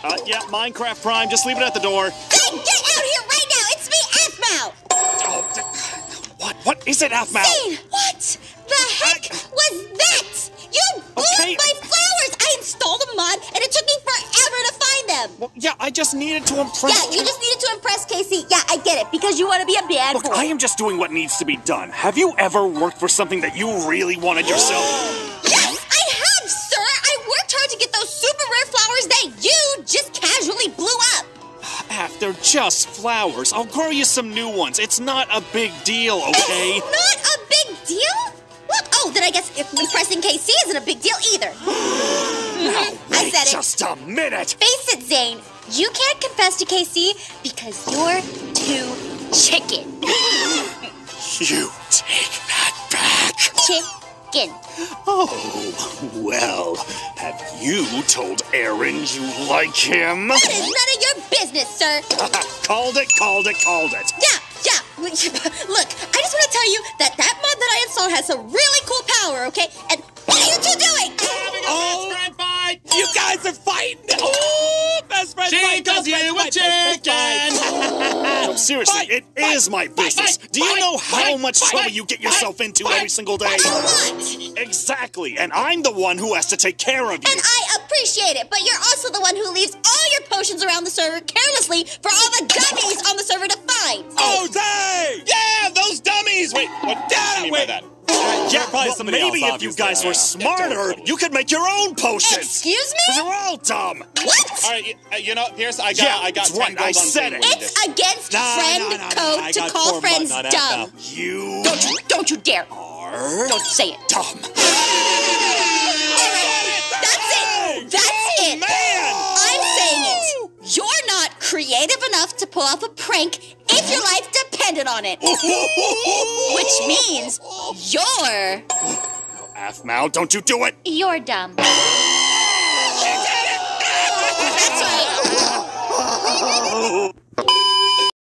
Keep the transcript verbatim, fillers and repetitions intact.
Uh, yeah, Minecraft Prime. Just leave it at the door. Zane, get out here right now! It's me, Aphmau! Oh, th- what? What is it, Aphmau? Zane, what the heck was that? You blew Okay. my flowers! I installed a mod, and it took me forever to find them! Well, yeah, I just needed to impress... Yeah, you just needed to impress Casey. Yeah, I get it, because you want to be a bad Look, boy. I am just doing what needs to be done. Have you ever worked for something that you really wanted yourself? Yes, I have, sir! I worked hard to get those super rare flowers that you just casually blew up! Aph, they're just flowers. I'll grow you some new ones. It's not a big deal, okay? Not a big deal? Look, oh, then I guess if impressing K C isn't a big deal either. Now, I wait said it. just a minute. Face it, Zane. You can't confess to K C because you're too chicken. You take that back. Chicken. Oh, well, have you told Aaron you like him? That is none of your business, sir. Called it, called it, called it. Yeah, yeah. Look, I just want to tell you that that mod that I installed has some really cool power, okay? And what are you two doing? Oh, best friend fight! You guys are fighting! Oh, best friend She fight! calls best friend you a fight, best friend fight. No, seriously, Fight, it fight, is my fight, business. fight, Do you fight, know how fight, much fight, trouble you get yourself fight, into fight, every single day? For what? Exactly, and I'm the one who has to take care of you. And I appreciate it, but you're also the one who leaves all your potions around the server carelessly for all the dummies on the server to find. Oh, Zay! Yeah, those dummies! Wait, what do you mean by wait. that? Yeah, probably well, somebody maybe else, if you obviously. guys Yeah. were smarter, you could make your own potions. Excuse Because me? we're all dumb. What? All right, y- uh, you know, Pierce, I got, Yeah, I got that's ten right, gold I on said Zane it. winning It's this. against No, friend no, no, no, code I to got call four friends buttons on dumb. F You Don't you, don't you dare. are Don't say it. dumb. All right, that's it. That's it. Man! I'm saying it. You're not creative enough to pull off a prank if your life depended on it. Which means you're... Aphmau, don't you do it. You're dumb.